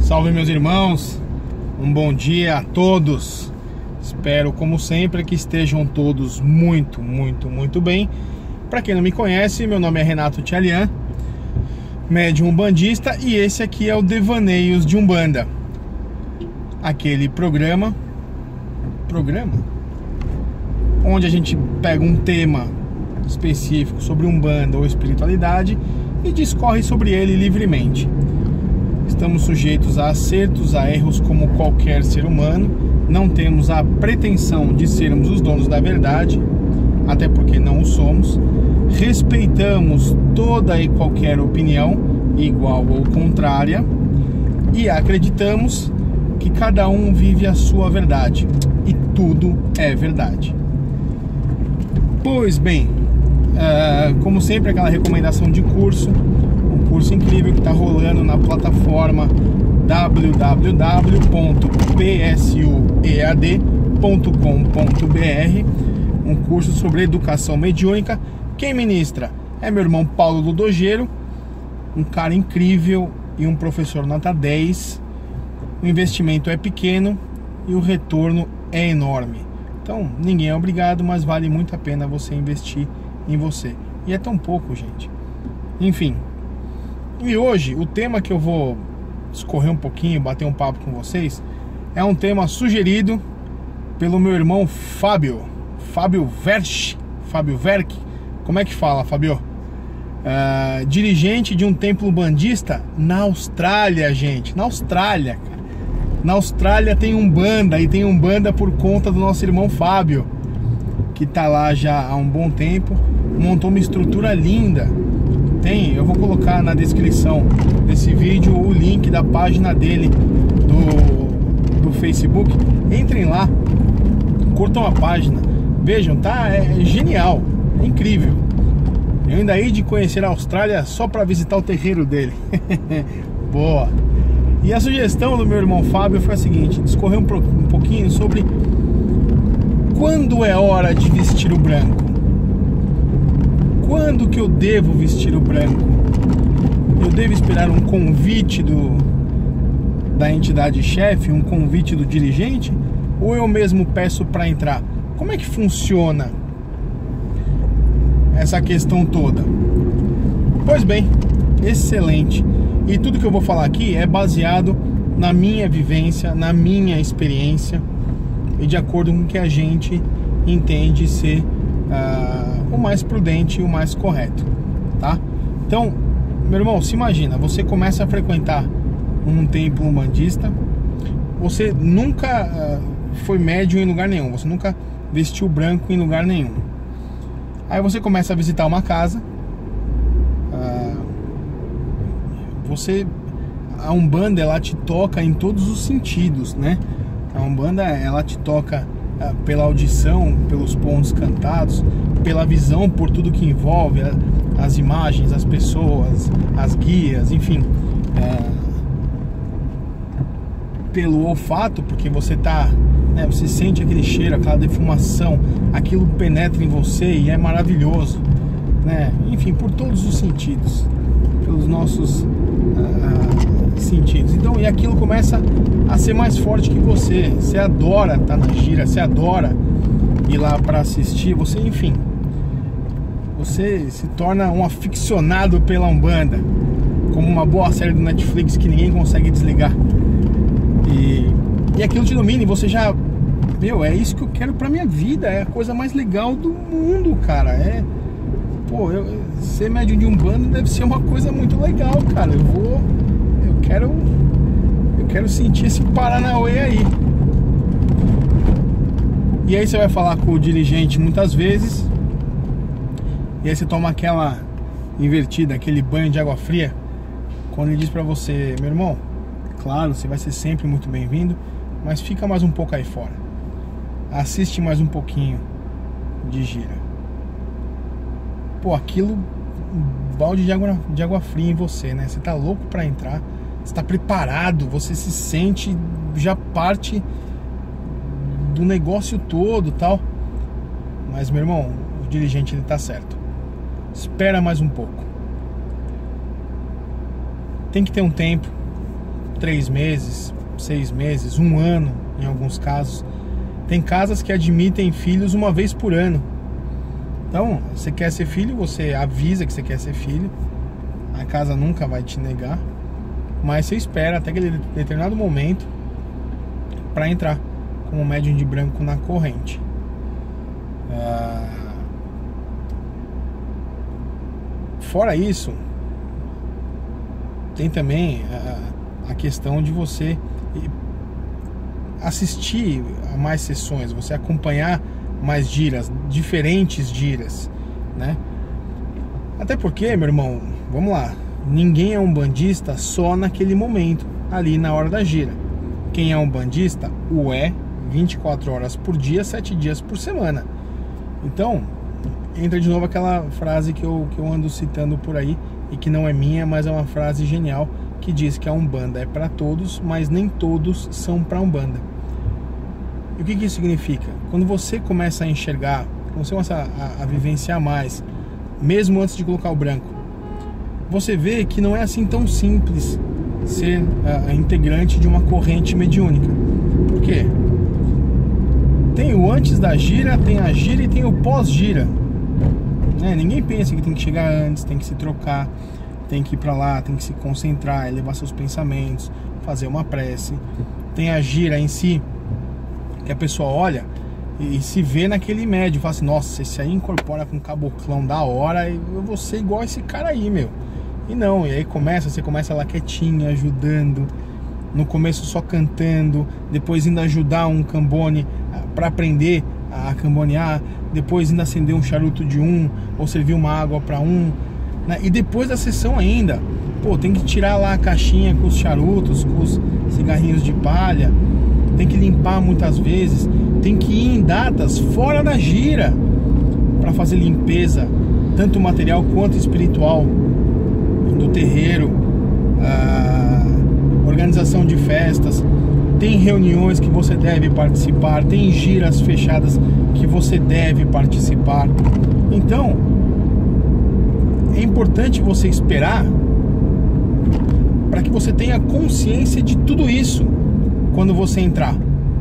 Salve, meus irmãos, um bom dia a todos. Espero, como sempre, que estejam todos muito bem. Para quem não me conhece, meu nome é Renato Tchalian, médium umbandista, e esse aqui é o Devaneios de Umbanda, aquele programa onde a gente pega um tema específico sobre Umbanda ou espiritualidade e discorre sobre ele livremente. Estamos sujeitos a acertos, a erros, como qualquer ser humano. Não temos a pretensão de sermos os donos da verdade, até porque não o somos. Respeitamos toda e qualquer opinião, igual ou contrária, e acreditamos que cada um vive a sua verdade, e tudo é verdade. Pois bem, como sempre, aquela recomendação de curso, um curso incrível que está rolando na plataforma www.psuead.com.br, um curso sobre educação mediúnica. Quem ministra é meu irmão Paulo Ludogeiro, um cara incrível e um professor nota 10. O investimento é pequeno e o retorno é enorme. Então, ninguém é obrigado, mas vale muito a pena você investir em você. E é tão pouco, gente. Enfim. E hoje, o tema que eu vou escorrer um pouquinho, bater um papo com vocês, é um tema sugerido pelo meu irmão Fábio Verck. Como é que fala, Fábio? Dirigente de um templo umbandista na Austrália, gente. Na Austrália, cara. Na Austrália tem Umbanda, e tem Umbanda por conta do nosso irmão Fábio, que tá lá já há um bom tempo. Montou uma estrutura linda. Eu vou colocar na descrição desse vídeo o link da página dele do Facebook. Entrem lá, curtam a página, vejam, tá? É genial, é incrível. Eu ainda hei de conhecer a Austrália só para visitar o terreiro dele. Boa. E a sugestão do meu irmão Fábio foi a seguinte: discorrer um pouquinho sobre quando é hora de vestir o branco. Quando que eu devo vestir o branco? Eu devo esperar um convite da entidade chefe, um convite do dirigente, ou eu mesmo peço para entrar? Como é que funciona essa questão toda? Pois bem, excelente. E tudo que eu vou falar aqui é baseado na minha vivência, na minha experiência, e de acordo com o que a gente entende ser o mais prudente e o mais correto, tá? Então, meu irmão, se imagina, você começa a frequentar um templo umbandista, você nunca foi médium em lugar nenhum, você nunca vestiu branco em lugar nenhum. Aí você começa a visitar uma casa, a Umbanda, ela te toca em todos os sentidos, né? A Umbanda, ela te toca pela audição, pelos pontos cantados, pela visão, por tudo que envolve as imagens, as pessoas, as guias, enfim, pelo olfato, porque você tá, né, você sente aquele cheiro, aquela defumação, aquilo penetra em você e é maravilhoso, né? Enfim, por todos os sentidos, pelos nossos sentidos. Então, e aquilo começa a ser mais forte que você. Você adora estar na gira, você adora ir lá para assistir, você, enfim, você se torna um aficionado pela Umbanda, como uma boa série do Netflix que ninguém consegue desligar. E aquilo te domina, e você já, é isso que eu quero pra minha vida, é a coisa mais legal do mundo, cara. Ser médium de Umbanda deve ser uma coisa muito legal, cara. Eu quero sentir esse Paranauê aí. E aí você vai falar com o dirigente muitas vezes, e aí você toma aquela invertida, aquele banho de água fria, quando ele diz pra você: meu irmão, claro, você vai ser sempre muito bem-vindo, mas fica mais um pouco aí fora, assiste mais um pouquinho de gira. Aquilo, um balde de água fria em você, né? Você tá louco pra entrar, você tá preparado, você se sente já parte do negócio todo, tal. Mas, meu irmão, o dirigente, ele tá certo. Espera mais um pouco. Tem que ter um tempo, 3 meses, 6 meses, 1 ano em alguns casos. Tem casas que admitem filhos uma vez por ano. Então, você quer ser filho, você avisa que você quer ser filho. A casa nunca vai te negar, mas você espera até aquele determinado momento para entrar como médium de branco na corrente. Fora isso, tem também a questão de você assistir a mais sessões, você acompanhar mais giras, diferentes giras, né? Até porque, meu irmão, vamos lá, ninguém é um bandista só naquele momento, ali na hora da gira. Quem é um bandista, o é 24 horas por dia, 7 dias por semana. Então, entra de novo aquela frase que eu ando citando por aí, e que não é minha, mas é uma frase genial, que diz que a Umbanda é para todos, mas nem todos são para Umbanda. E o que isso significa? Quando você começa a enxergar, quando você começa a vivenciar mais, mesmo antes de colocar o branco, você vê que não é assim tão simples ser integrante de uma corrente mediúnica. Por quê? Tem o antes da gira, tem a gira e tem o pós-gira, né? Ninguém pensa que tem que chegar antes, tem que se trocar, tem que ir pra lá, tem que se concentrar, elevar seus pensamentos, fazer uma prece. Tem a gira em si, que a pessoa olha e se vê naquele médium, fala assim, nossa, esse aí incorpora com caboclão da hora, eu vou ser igual esse cara aí, meu. E não, e aí você começa lá quietinha, ajudando, no começo só cantando, depois indo ajudar um cambone para aprender a cambonear, depois indo acender um charuto de ou servir uma água para né? E depois da sessão ainda, pô, tem que tirar lá a caixinha com os charutos, com os cigarrinhos de palha, tem que limpar muitas vezes, tem que ir em datas fora da gira para fazer limpeza, tanto material quanto espiritual, do terreiro, organização de festas. Tem reuniões que você deve participar, tem giras fechadas que você deve participar. Então, é importante você esperar para que você tenha consciência de tudo isso quando você entrar.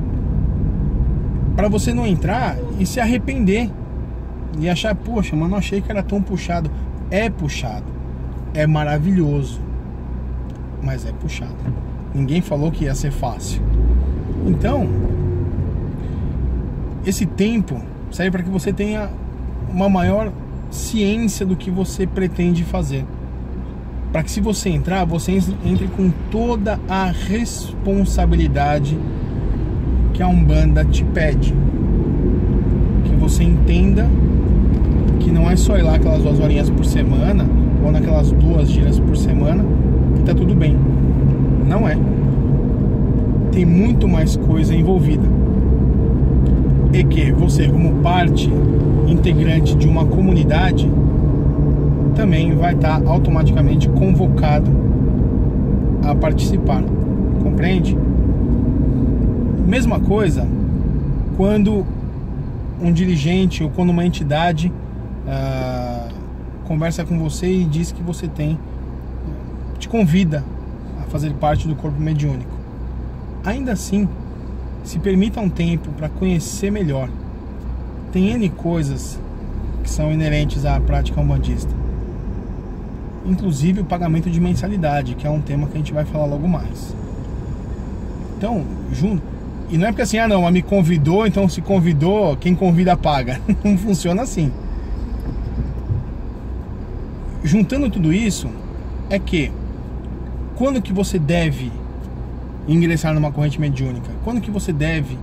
Para você não entrar e se arrepender e achar, poxa, mas não achei que era tão puxado. É puxado, é maravilhoso, mas é puxado. Ninguém falou que ia ser fácil. Então, esse tempo serve para que você tenha uma maior ciência do que você pretende fazer, para que se você entrar, você entre com toda a responsabilidade que a Umbanda te pede, que você entenda que não é só ir lá aquelas 2 horinhas por semana ou naquelas 2 giras por semana que tá tudo bem. Não é. Tem muito mais coisa envolvida. E que você, como parte integrante de uma comunidade, também vai estar automaticamente convocado a participar. Compreende? Mesma coisa quando um dirigente ou quando uma entidade conversa com você e diz que você te convida a fazer parte do corpo mediúnico. Ainda assim, se permita um tempo para conhecer melhor. Tem N coisas que são inerentes à prática umbandista, inclusive o pagamento de mensalidade, que é um tema que a gente vai falar logo mais. Então, e não é porque assim, não, mas me convidou, então se convidou, quem convida paga. Não funciona assim. Juntando tudo isso, é que quando que você deve ingressar numa corrente mediúnica? Quando que você deve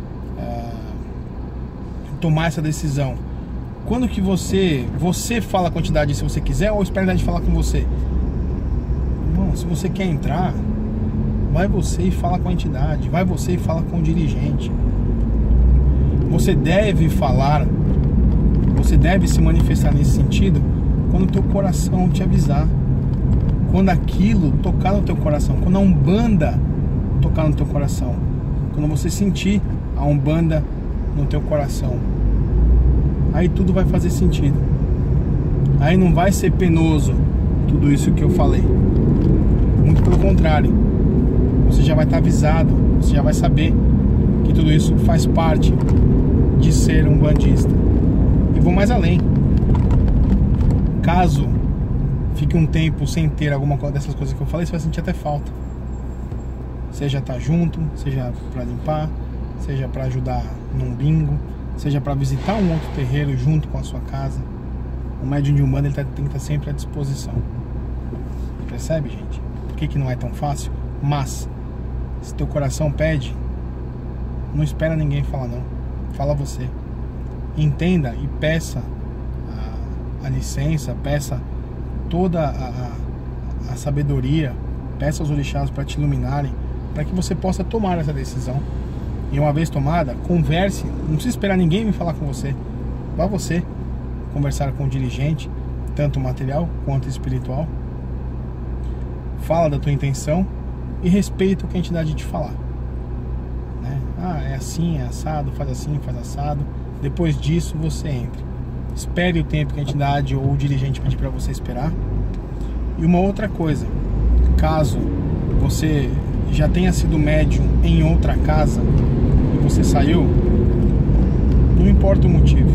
tomar essa decisão? Quando que você fala a quantidade se você quiser, ou espera a entidade falar com você? Bom, se você quer entrar, vai você e fala com a entidade, vai você e fala com o dirigente. Você deve falar, você deve se manifestar nesse sentido quando o teu coração te avisar, quando aquilo tocar no teu coração, quando a Umbanda tocar no teu coração, quando você sentir a Umbanda no teu coração, aí tudo vai fazer sentido. Aí não vai ser penoso tudo isso que eu falei, muito pelo contrário, já vai estar avisado, você já vai saber que tudo isso faz parte de ser um bandista. E vou mais além. Caso fique um tempo sem ter alguma dessas coisas que eu falei, você vai sentir até falta. Seja estar junto, seja para limpar, seja para ajudar num bingo, seja para visitar um outro terreiro junto com a sua casa. O médium de Umbanda, ele tem que estar sempre à disposição. Percebe, gente? Por que não é tão fácil? Mas se teu coração pede, não espera ninguém falar não. Fala você. Entenda e peça a licença, peça toda a sabedoria, peça aos orixás para te iluminarem, para que você possa tomar essa decisão. E uma vez tomada, converse. Não precisa esperar ninguém vir falar com você. Vá você conversar com o dirigente, tanto material quanto espiritual. Fala da tua intenção e respeita o que a entidade te falar, né? Ah, é assim, é assado, faz assim, faz assado. Depois disso você entra. Espere o tempo que a entidade ou o dirigente pedir para você esperar. E uma outra coisa, caso você já tenha sido médium em outra casa e você saiu, não importa o motivo,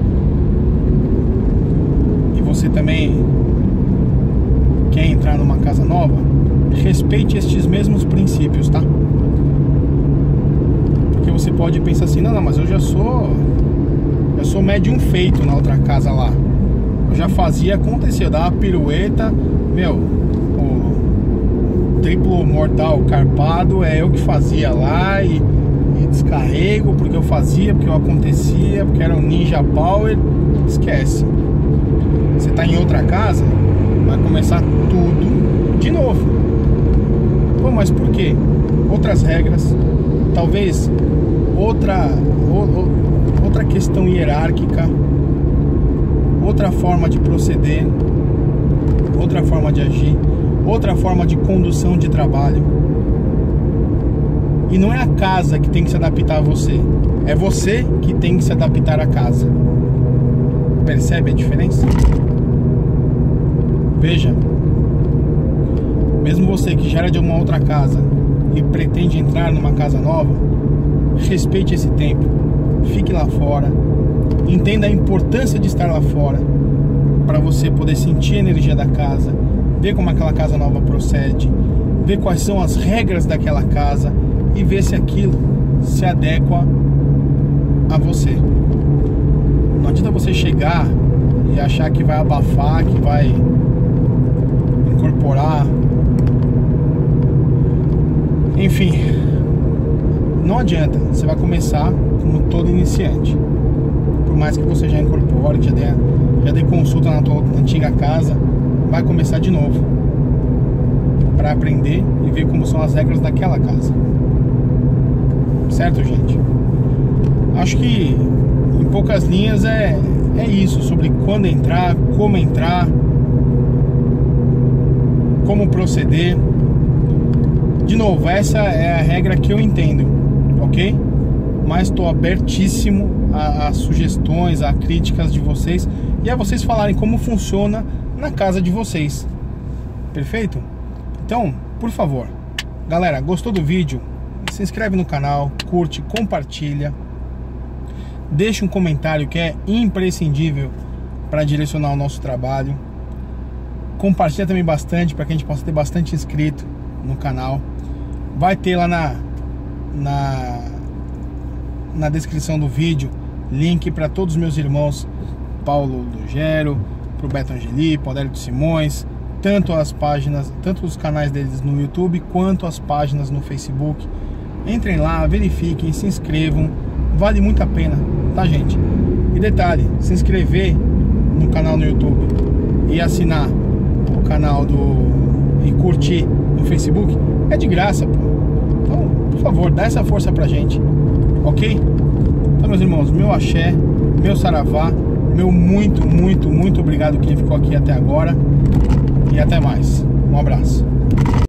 e você também quer entrar numa casa nova, respeite estes mesmos princípios, tá? Porque você pode pensar assim, não, mas eu já sou médium feito na outra casa lá, eu já fazia acontecer, eu dava uma pirueta, meu, o triplo mortal carpado é eu que fazia lá, e descarrego porque eu fazia, porque eu acontecia, porque era um ninja power. Esquece. Você tá em outra casa, vai começar tudo de novo. Pô, mas por quê? Outras regras, talvez outra questão hierárquica, outra forma de proceder, outra forma de agir, outra forma de condução de trabalho. E não é a casa que tem que se adaptar a você, é você que tem que se adaptar à casa. Percebe a diferença? Veja, mesmo você que já era de uma outra casa e pretende entrar numa casa nova, respeite esse tempo, fique lá fora, entenda a importância de estar lá fora, para você poder sentir a energia da casa, ver como aquela casa nova procede, ver quais são as regras daquela casa e ver se aquilo se adequa a você. Não adianta você chegar e achar que vai abafar, que vai incorporar. Enfim, não adianta. Você vai começar como todo iniciante. Por mais que você já incorpore, que já dê consulta na tua antiga casa, vai começar de novo para aprender e ver como são as regras daquela casa. Certo, gente? Acho que em poucas linhas é isso, sobre quando entrar, como proceder. De novo, essa é a regra que eu entendo, ok? Mas estou abertíssimo a sugestões, a críticas de vocês e a vocês falarem como funciona na casa de vocês. Perfeito? Então, por favor, galera, gostou do vídeo? Se inscreve no canal, curte, compartilha, deixa um comentário que é imprescindível para direcionar o nosso trabalho. Compartilha também bastante para que a gente possa ter bastante inscrito no canal. Vai ter lá na descrição do vídeo link para todos os meus irmãos, Paulo Lugero, pro Beto Angeli, pro Adélio Simões, tanto as páginas, tanto os canais deles no YouTube quanto as páginas no Facebook. Entrem lá, verifiquem, se inscrevam, vale muito a pena, tá, gente? E detalhe, se inscrever no canal no YouTube e assinar o canal e curtir no Facebook é de graça, pô. Então, por favor, dá essa força pra gente, ok? Então, meus irmãos, meu axé, meu saravá, meu muito, muito, muito obrigado quem ficou aqui até agora e até mais. Um abraço.